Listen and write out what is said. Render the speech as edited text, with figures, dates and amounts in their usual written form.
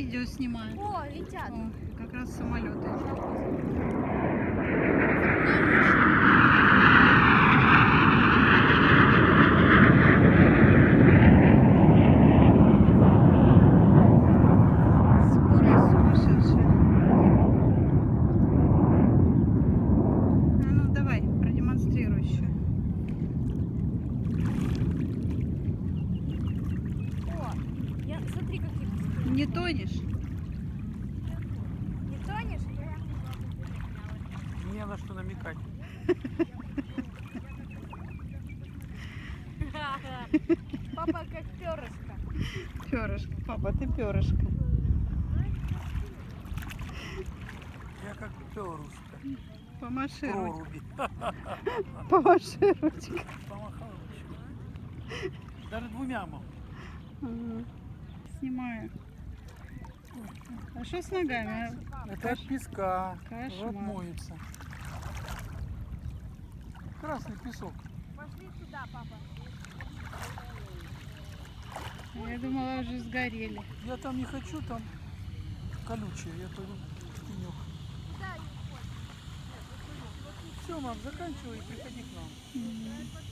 видео снимаю. О, летят. О, как раз самолеты. Скорость сумасшедшая. А ну давай, продемонстрируй еще. О, смотри, какие. Не тонешь? Не тонешь? Не на что намекать. Папа как перышко. Перышко. Папа, ты перышко. Я как перышко. Помаши ручкой. Проруби. Помаши ручкой. Помахал ручкой. Даже двумя мол. Ага. Снимаю. А что с ногами? Это от песка. Кошмар. Вот моется. Красный песок. Пошли сюда, папа. Я думала, уже сгорели. Я там не хочу, там колючее. Я пойду в тенек. Куда? Все, мам, заканчивай и приходи к нам. Мгм.